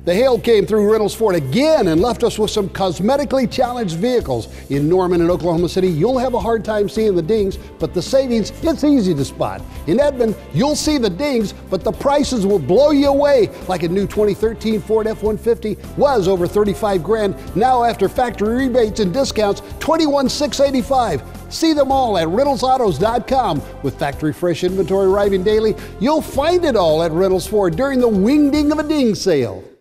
The hail came through Reynolds Ford again and left us with some cosmetically challenged vehicles. In Norman and Oklahoma City, you'll have a hard time seeing the dings, but the savings, it's easy to spot. In Edmond, you'll see the dings, but the prices will blow you away, like a new 2013 Ford F-150 was over 35 grand. Now after factory rebates and discounts, $21,685. See them all at reynoldsautos.com. With factory fresh inventory arriving daily, you'll find it all at Reynolds Ford during the wing ding of a ding sale.